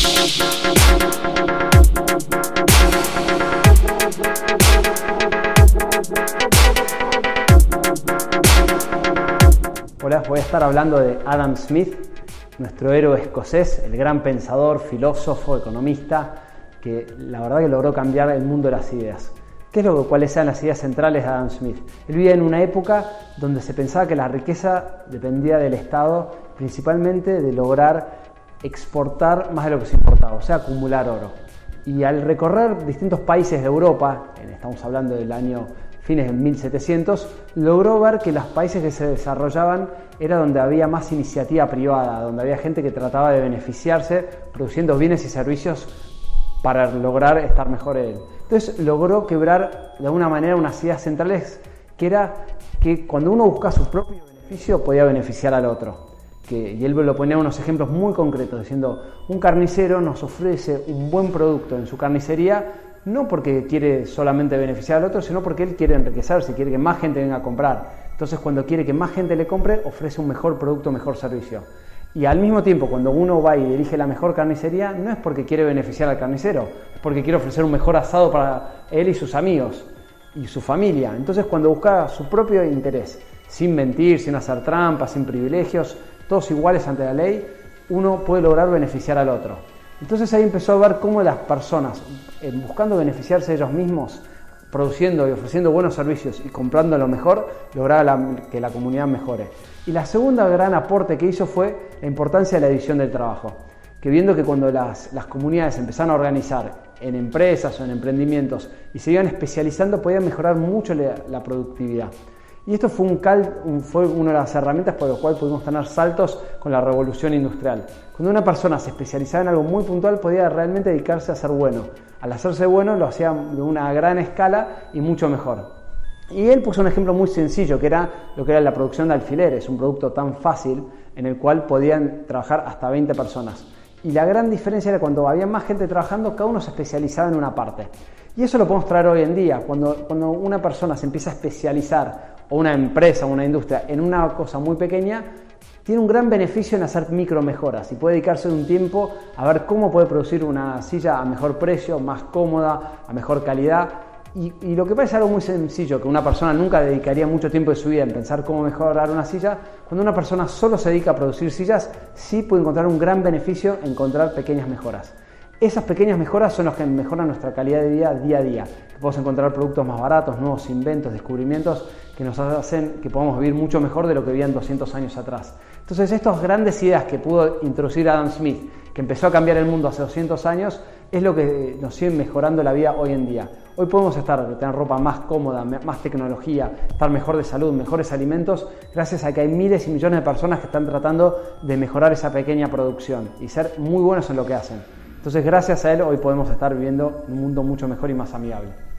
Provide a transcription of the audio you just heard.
Hola, voy a estar hablando de Adam Smith, nuestro héroe escocés, el gran pensador, filósofo, economista, que la verdad que logró cambiar el mundo de las ideas. ¿Cuáles eran las ideas centrales de Adam Smith? Él vivía en una época donde se pensaba que la riqueza dependía del Estado, principalmente de lograr exportar más de lo que se importaba, o sea, acumular oro. Y al recorrer distintos países de Europa, estamos hablando del año fines del 1700, logró ver que los países que se desarrollaban era donde había más iniciativa privada, donde había gente que trataba de beneficiarse produciendo bienes y servicios para lograr estar mejor en él. Entonces logró quebrar de alguna manera unas ideas centrales que era que cuando uno busca su propio beneficio podía beneficiar al otro. Y él lo ponía unos ejemplos muy concretos, diciendo: un carnicero nos ofrece un buen producto en su carnicería no porque quiere solamente beneficiar al otro, sino porque él quiere enriquecerse, quiere que más gente venga a comprar. Entonces, cuando quiere que más gente le compre, ofrece un mejor producto, mejor servicio. Y al mismo tiempo, cuando uno va y elige la mejor carnicería, no es porque quiere beneficiar al carnicero, es porque quiere ofrecer un mejor asado para él y sus amigos y su familia. Entonces, cuando busca su propio interés, sin mentir, sin hacer trampas, sin privilegios, todos iguales ante la ley, uno puede lograr beneficiar al otro. Entonces ahí empezó a ver cómo las personas, buscando beneficiarse ellos mismos, produciendo y ofreciendo buenos servicios y comprando lo mejor, lograba que la comunidad mejore. Y la segunda gran aporte que hizo fue la importancia de la división del trabajo, que viendo que cuando las comunidades empezaron a organizar en empresas o en emprendimientos y se iban especializando, podían mejorar mucho la productividad. Y esto fue una de las herramientas por las cuales pudimos tener saltos con la revolución industrial. Cuando una persona se especializaba en algo muy puntual, podía realmente dedicarse a ser bueno. Al hacerse bueno, lo hacía de una gran escala y mucho mejor. Y él puso un ejemplo muy sencillo, que era lo que era la producción de alfileres, un producto tan fácil en el cual podían trabajar hasta 20 personas. Y la gran diferencia era cuando había más gente trabajando, cada uno se especializaba en una parte. Y eso lo podemos traer hoy en día. Cuando una persona se empieza a especializar, o una empresa o una industria, en una cosa muy pequeña, tiene un gran beneficio en hacer micro mejoras y puede dedicarse un tiempo a ver cómo puede producir una silla a mejor precio, más cómoda, a mejor calidad. Y lo que parece algo muy sencillo, que una persona nunca dedicaría mucho tiempo de su vida en pensar cómo mejorar una silla, cuando una persona solo se dedica a producir sillas, sí puede encontrar un gran beneficio en encontrar pequeñas mejoras. Esas pequeñas mejoras son las que mejoran nuestra calidad de vida día a día. Podemos encontrar productos más baratos, nuevos inventos, descubrimientos que nos hacen que podamos vivir mucho mejor de lo que vivían 200 años atrás. Entonces, estas grandes ideas que pudo introducir Adam Smith, que empezó a cambiar el mundo hace 200 años, es lo que nos sigue mejorando la vida hoy en día. Hoy podemos tener ropa más cómoda, más tecnología, estar mejor de salud, mejores alimentos, gracias a que hay miles y millones de personas que están tratando de mejorar esa pequeña producción y ser muy buenos en lo que hacen. Entonces, gracias a él, hoy podemos estar viviendo un mundo mucho mejor y más amigable.